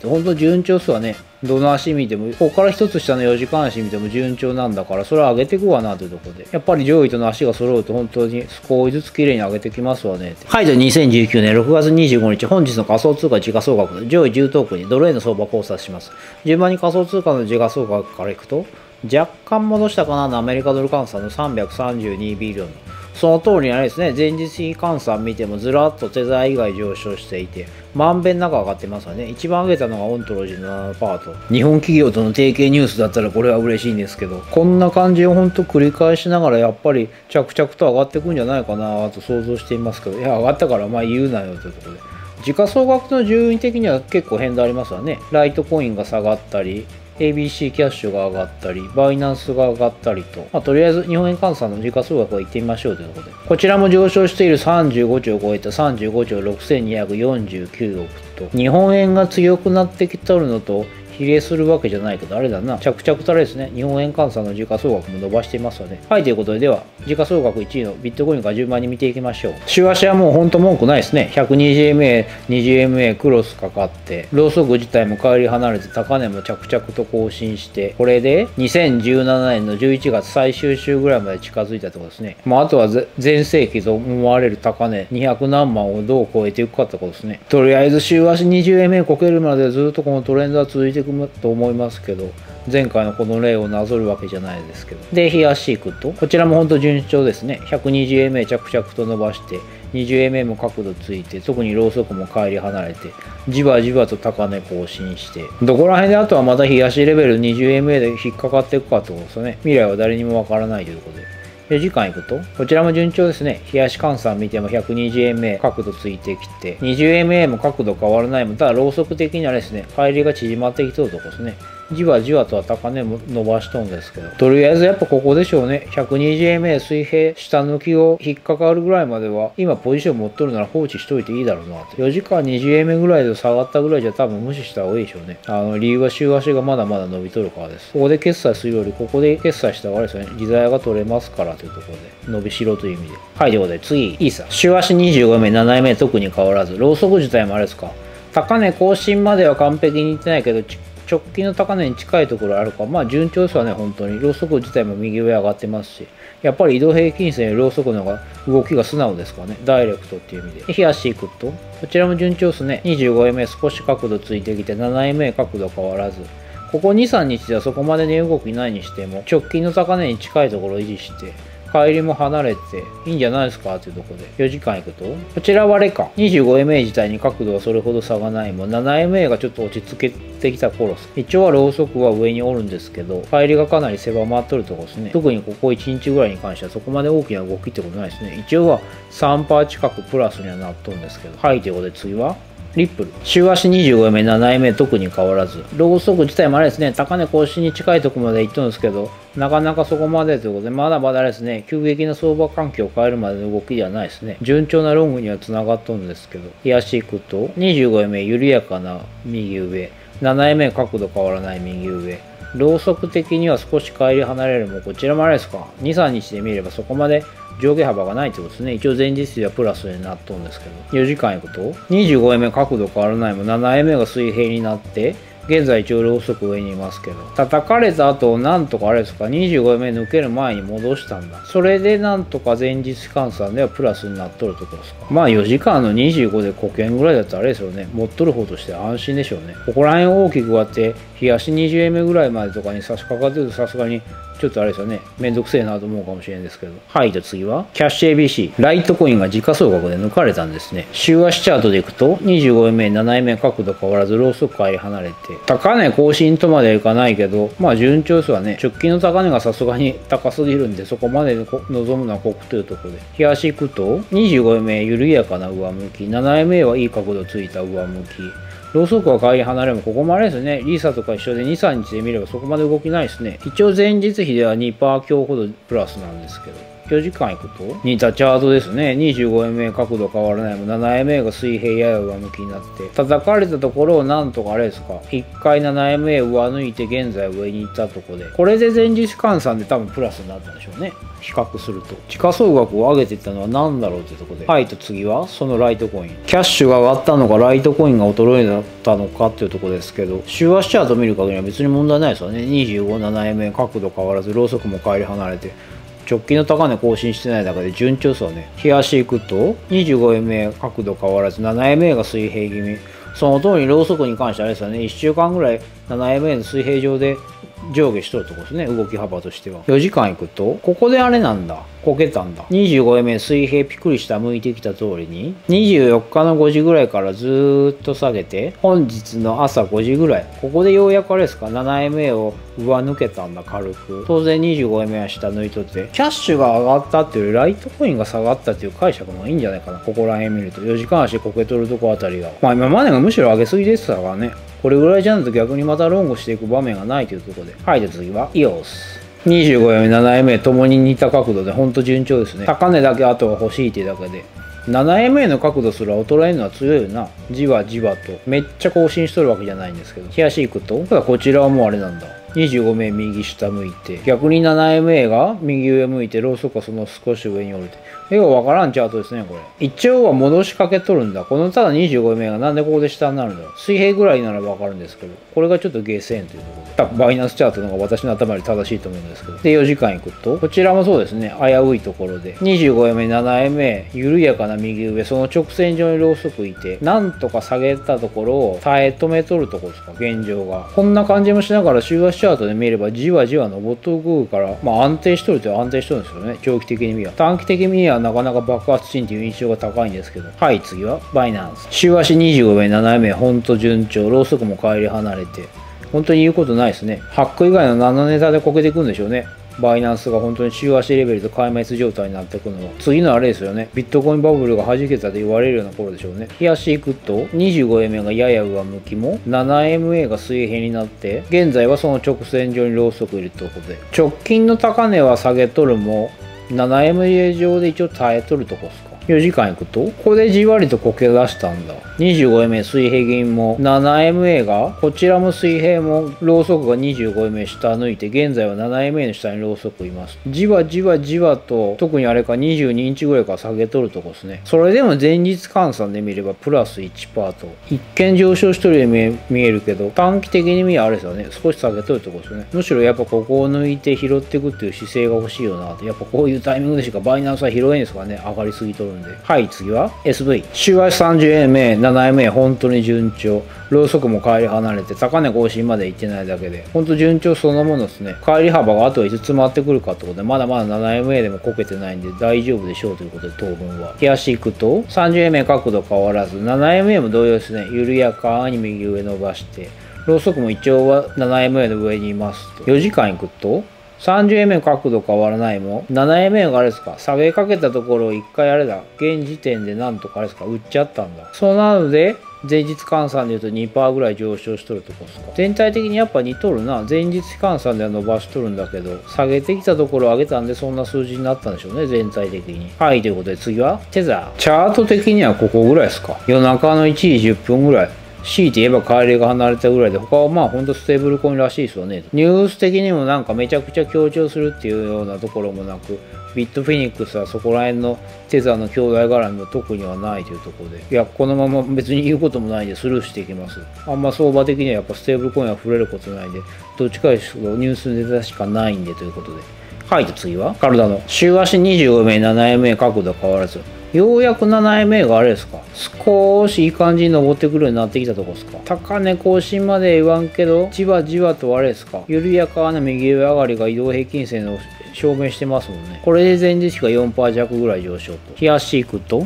本当順調っすわね。どの足見ても、ここから一つ下の4時間足見ても順調なんだから、それは上げていくわなというところで。やっぱり上位との足が揃うと本当に少しずつ綺麗に上げてきますわね。はい、で2019年6月25日、本日の仮想通貨時価総額の上位10トークンにドル円の相場を考察します。順番に仮想通貨の時価総額からいくと、若干戻したかなのアメリカドル換算の332ビリオン。その通りにあれですね、前日比換算見てもずらっとテザー以外上昇していて、まんべんなく上がってますわね。一番上げたのがオントロジーの7%と。日本企業との提携ニュースだったらこれは嬉しいんですけど、こんな感じをほんと繰り返しながらやっぱり着々と上がっていくんじゃないかなと想像していますけど、いや、上がったからまあ言うなよというところで。時価総額の順位的には結構変動ありますわね。ライトコインが下がったり、ABC キャッシュが上がったり、バイナンスが上がったりと、とりあえず日本円換算の時価総額は行ってみましょうということで、こちらも上昇している35兆を超えた35兆6249億と、日本円が強くなってきとるのと、比例するわけじゃないけど、あれだな、着々とあれですね、日本円換算の時価総額も伸ばしていますので。はい、ということで、では、時価総額1位のビットコインから順番に見ていきましょう。週足はもうほんと文句ないですね。120MA、20MA クロスかかって、ローソク自体も帰り離れて、高値も着々と更新して、これで2017年の11月最終週ぐらいまで近づいたところですね。あとは全盛期と思われる高値、200何万をどう超えていくかってことですね。とりあえず週足 20MA こけるまでずっとこのトレンドは続いていくと思いますけど、前回のこの例をなぞるわけじゃないですけど。で、日足いくと、こちらも本当順調ですね。120MA 着々と伸ばして、20MA も角度ついて、特にローソクも帰り離れて、じわじわと高値更新して、どこら辺であとはまた日足レベル 20MA で引っかかっていくかってことですよね。未来は誰にもわからないということで。4時間いくと、こちらも順調ですね。日足換算見ても 120MA 角度ついてきて、20MA も角度変わらないもん。ただ、ローソク的にはですね、帰りが縮まってきとるとこですね。じわじわとは高値も伸ばしとんですけど、とりあえずやっぱここでしょうね。120MA 水平下抜きを引っかかるぐらいまでは、今ポジション持っとるなら放置しといていいだろうなと。4時間 20MA ぐらいで下がったぐらいじゃ多分無視した方がいいでしょうね。理由は週足がまだまだ伸びとるからです。ここで決済するより、ここで決済した方があれですよね。利ざやが取れますからというところで、伸びしろという意味で。はい、ということで次、イーサ。週足 25MA、7MA 特に変わらず、ローソク自体もあれですか。高値更新までは完璧にいってないけど、直近の高値に近いところあるか、順調ですわね、本当に。ローソク自体も右上上がってますし、やっぱり移動平均線よりローソクの方が動きが素直ですかね、ダイレクトっていう意味で。日足いくと、こちらも順調ですね。25MA 少し角度ついてきて、7MA 角度変わらず、ここ2、3日ではそこまで値動きないにしても、直近の高値に近いところを維持して、帰りも離れていいんじゃないですかというところで4時間いくと、こちらはあれか 25MA 自体に角度はそれほど差がないもん 7MA がちょっと落ち着けてきた頃です。一応はローソクは上におるんですけど、帰りがかなり狭まっとるところですね。特にここ1日ぐらいに関してはそこまで大きな動きってことないですね。一応は 3% 近くプラスにはなっとるんですけど。はい、ということで次はリップル。週足 25MA、7MA 特に変わらず。ローソク自体もあれですね、高値更新に近いところまで行っとるんですけど、なかなかそこまでということで、まだまだですね、急激な相場環境を変えるまでの動きではないですね。順調なロングには繋がっとるんですけど、日足いくと、25MA 緩やかな右上、7MA 角度変わらない右上、ローソク的には少し帰り離れるも、こちらもあれですか、2、3日で見ればそこまで上下幅がないってことですね。一応前日比はプラスになっとるんですけど、4時間いくと 25MA 角度変わらないも 7MA が水平になって現在一応ローソク上にいますけど、叩かれた後なんとかあれですか 25MA 抜ける前に戻したんだ。それでなんとか前日換算ではプラスになっとるところですか。4時間の25で5件ぐらいだったらあれですよね、持っとる方としては安心でしょうね。ここら辺大きく割って日足 20MA ぐらいまでとかに差し掛かってるとさすがにちょっとあれですよね、めんどくせえなと思うかもしれないですけど。はい、じゃあ次は、キャッシュ ABC。ライトコインが時価総額で抜かれたんですね。週足チャートでいくと、25MA、7MA 角度変わらず、ローソク帰り離れて、高値更新とまではいかないけど、順調ですわね。直近の高値がさすがに高すぎるんで、そこまで望むのは酷というところで。日足いくと、25MA 緩やかな上向き、7MA はいい角度ついた上向き、ローソクは帰り離れも、ここもあれですね、リーサとか一緒で2、3日で見ればそこまで動きないですね。一応前日比では 2% 強ほどプラスなんですけど。 4時間いくと似たチャートですね。25MA 角度変わらないも 7MA が水平やや上向きになって叩かれたところをなんとかあれですか、1回 7MA 上抜いて現在上に行ったところで、これで前日換算で多分プラスになったんでしょうね。比較すると時価総額を上げていったのは何だろうというところで、はい、と次はそのライトコイン、キャッシュが上がったのかライトコインが衰えたのかっていうところですけど、週足チャート見る限りは別に問題ないですよね。 25、7MA 角度変わらずローソクも乖離離れて直近の高値更新してない中で順調ですよね。日足いくと 25MA 角度変わらず 7MA が水平気味、その通りローソクに関してはあれですよね、1週間ぐらい 7MA の水平上で上下しとるところですね、動き幅としては。4時間いくとここであれなんだ、こけたんだ。25MA 水平ピクリした向いてきた通りに24日の5時ぐらいからずーっと下げて本日の朝5時ぐらい、ここでようやくあれですか 7MA を上抜けたんだ。軽く当然 25MA は下抜いとってキャッシュが上がったっていうよりライトコインが下がったっていう解釈もいいんじゃないかな。ここら辺見ると4時間足こけとるとこあたりが、今までがむしろ上げすぎでしたからね。これぐらいじゃないと逆にまたロングしていく場面がないというところで、はい、で次は EOS。25MA、7MA ともに似た角度でほんと順調ですね。高値だけあとは欲しいっていうだけで 7MA の角度すら衰えるのは強いよな。じわじわとめっちゃ更新しとるわけじゃないんですけど、日足いくとただこちらはもうあれなんだ、25MA 右下向いて逆に 7MA が右上向いてローソクはその少し上に降りて、よくわからんチャートですねこれ。一応は戻しかけとるんだ。このただ 25MA がなんでここで下になるんだろう。水平ぐらいならわかるんですけど、これがちょっとゲーセーンというところで、多分バイナンスチャートの方が私の頭より正しいと思うんですけど、で4時間いくとこちらもそうですね、危ういところで 25MA、7MA 緩やかな右上、その直線上にローソクいてなんとか下げたところを耐え止めとるところですか、現状が。こんな感じもしながら週足チャートで見ればじわじわ登ってくるから、安定しとると安定しとるんですよね。長期的に見は、短期的にはなかなか爆発賃っていう印象が高いんですけど、はい、次はバイナンス。週足 25MA、7MA ほんと順調、ローソクも乖離離れて本当に言うことないですね。ハック以外の7ネタでこけていくんでしょうね。バイナンスが本当に週足レベルと壊滅状態になっていくのは次のあれですよね。ビットコインバブルが弾けたと言われるような頃でしょうね。日足いくと 25MA がやや上向きも 7MA が水平になって現在はその直線上にローソクいるということで、直近の高値は下げとるも 7MA 上で一応耐えとるとこですか。4時間いくとここでじわりとこけ出したんだ。 25MA 水平銀も 7MA がこちらも水平もローソクが 25MA 下抜いて現在は 7MA の下にローソクいます。じわじわじわと特にあれか22日ぐらいから下げとるとこですね。それでも前日換算で見ればプラス 1% と一見上昇しとるように見えるけど短期的に見ればあれですよね、少し下げとるとこですよね。むしろやっぱここを抜いて拾っていくっていう姿勢が欲しいよなって。やっぱこういうタイミングでしかバイナンスは拾えんですからね、上がりすぎとるんで。はい、次は SV。 週足 30MA、7MA 本当に順調、ローソクも乖離離れて高値更新までいってないだけで本当順調そのものですね。乖離幅があとはいつ詰まってくるかってことでまだまだ 7MA でもこけてないんで大丈夫でしょうということで当分は。日足いくと 30MA 角度変わらず 7MA も同様ですね、緩やかに右上伸ばしてローソクも一応は 7MA の上にいますと。4時間いくと30MA 角度変わらないも 7MA があれですか、下げかけたところを一回あれだ、現時点でなんとかあれですか売っちゃったんだ。そうなので前日換算でいうと 2% ぐらい上昇しとるとこですか。全体的にやっぱ似とるな。前日換算では伸ばしとるんだけど下げてきたところを上げたんでそんな数字になったんでしょうね、全体的に。はい、ということで次はテザー。チャート的にはここぐらいですか。夜中の1時10分ぐらい、強いて言えば帰りが離れたぐらいで、他はまあほんとステーブルコインらしいですよね。ニュース的にもなんかめちゃくちゃ強調するっていうようなところもなく、ビットフィニックスはそこら辺のテザーの兄弟絡みも特にはないというところで、いやこのまま別に言うこともないんでスルーしていきます。あんま相場的にはやっぱステーブルコインは触れることないんで、どっちかというとニュースネタしかないんでということで。はい、と次はカルダノ。週足 25MA、7MA 角度変わらず、ようやく 7MA があれですか、少しいい感じに登ってくるようになってきたとこですか。高値更新まで言わんけどじわじわとあれですか、緩やかな右上上がりが移動平均線の証明してますもんね。これで前日比が 4% 弱ぐらい上昇と。日足いくと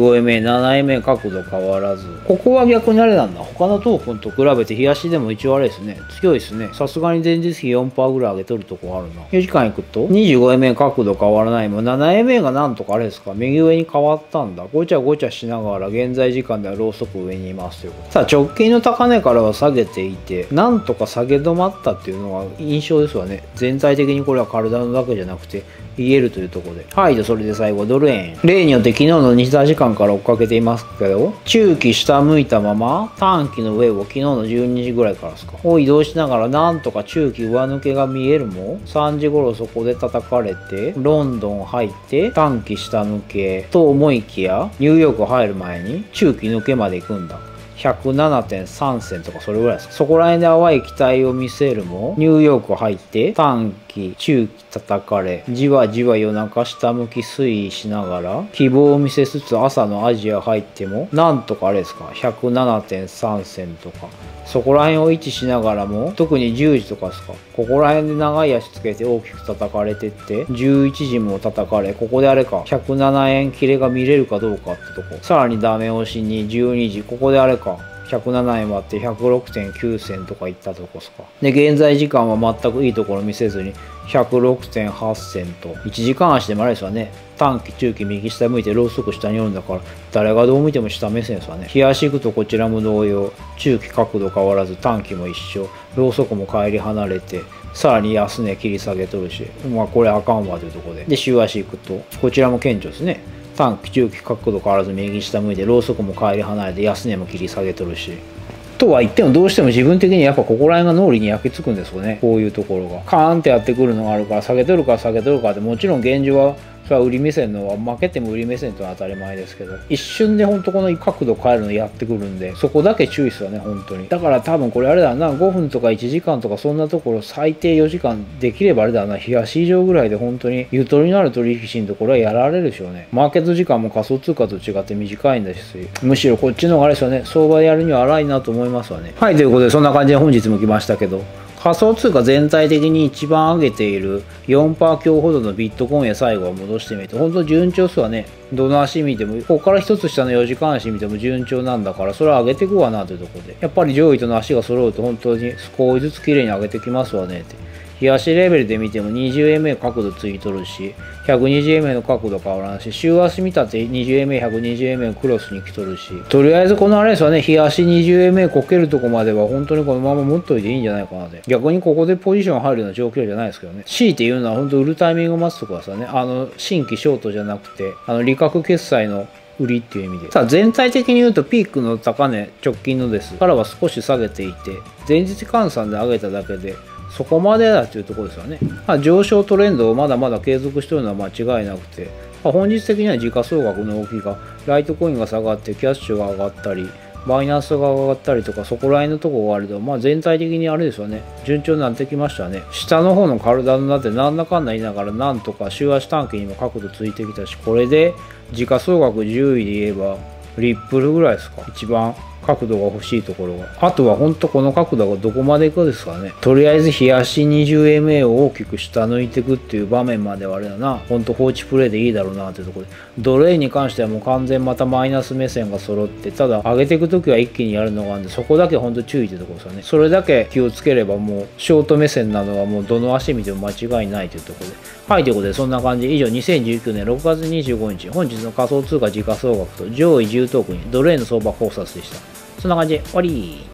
25MA、7MA 角度変わらず、ここは逆にあれなんだ、他のトークンと比べて日足でも一応あれですね、強いですね。さすがに前日比 4% ぐらい上げとるとこあるな。4時間いくと 25MA 角度変わらないも 7MA がなんとかあれですか、右上に変わったんだ。ごちゃごちゃしながら現在時間ではローソク上にいますということ。さあ直近の高値からは下げていてなんとか下げ止まったっていうのが印象ですわね。全体的にこれは体のだけけじゃなくて言えるというところで。はい、で、それで最後、ドル円。例によって昨日の西田時間から追っかけていますけど、中期下向いたまま、短期の上を昨日の12時ぐらいからですか。を移動しながら、なんとか中期上抜けが見えるも、3時頃そこで叩かれて、ロンドン入って、短期下抜けと思いきや、ニューヨーク入る前に、中期抜けまで行くんだ。107.3 銭とかそれぐらいですか。そこら辺で淡い期待を見せるも、ニューヨーク入って、短期、中期叩かれ、じわじわ夜中下向き推移しながら、希望を見せつつ朝のアジア入っても、なんとかあれですか、107.3 銭とか、そこら辺を位置しながらも、特に10時とかですか、ここら辺で長い足つけて大きく叩かれてって、11時も叩かれ、ここであれか、107円切れが見れるかどうかってとこ。さらにダメ押しに12時、ここであれか、107円割って 106.9 銭とかいったとこですか。で、現在時間は全くいいところ見せずに 106.8 銭と、1時間足でもあれですわね。短期、中期、右下向いてローソク下におるんだから、誰がどう見ても下目線ですわね。日足行くとこちらも同様、中期角度変わらず短期も一緒、ローソクも帰り離れて、さらに安値切り下げとるし、まあこれあかんわというところで。で、週足行くと、こちらも顕著ですね。短期、中期角度変わらず右下向いて、ローソクも帰り離れて、安値も切り下げとるし。とは言ってもどうしても自分的にやっぱここら辺が脳裏に焼き付くんですよね。こういうところが。カーンってやってくるのがあるから下げとるか下げとるかってもちろん現状はそれは売り目線の負けても売り目線とは当たり前ですけど一瞬で本当この角度変えるのやってくるんでそこだけ注意ですよね本当に。だから多分これあれだな5分とか1時間とかそんなところ最低4時間できればあれだな日足以上ぐらいで本当にゆとりのある取引士のところはやられるでしょうね。マーケット時間も仮想通貨と違って短いんですしむしろこっちの方があれですよね相場でやるには荒いなと思いますわね。はいということでそんな感じで本日も来ましたけど仮想通貨全体的に一番上げている 4% 強ほどのビットコインへ最後は戻してみて本当順調っすわね。どの足見てもここから一つ下の4時間足見ても順調なんだからそれは上げていくわなというところでやっぱり上位との足が揃うと本当に少しずつ綺麗に上げてきますわねって。日足レベルで見ても 20MA 角度ついとるし 120MA の角度変わらんし週足見たって 20MA120MA クロスに来とるしとりあえずこのあれですよね日足 20MA こけるとこまでは本当にこのまま持っといていいんじゃないかなで逆にここでポジション入るような状況じゃないですけどね。強いて言うのは本当売るタイミングを待つところですよね。新規ショートじゃなくて利確決済の売りっていう意味でさあ全体的に言うとピークの高値直近のですからは少し下げていて前日換算で上げただけでそこまでだというところですよね。上昇トレンドをまだまだ継続しているのは間違いなくて、本日的には時価総額の動きがライトコインが下がってキャッシュが上がったりバイナンスが上がったりとかそこら辺のところがあると、全体的にあれですよね順調になってきましたね。下の方の体になってなんだかんだ言いながらなんとか週足短期にも角度ついてきたしこれで時価総額10位で言えばリップルぐらいですか一番角度が欲しいところがあとは本当この角度がどこまでいくですかね。とりあえず日足 20MA を大きく下抜いていくっていう場面まではあれだな本当放置プレイでいいだろうなというところでドル円に関してはもう完全またマイナス目線が揃ってただ上げていく時は一気にやるのがあるんでそこだけ本当注意というところですよね。それだけ気をつければもうショート目線なのはもうどの足見ても間違いないというところではいということでそんな感じ以上2019年6月25日本日の仮想通貨時価総額と上位10トークにドル円の相場考察でした。そんな感じで終わり。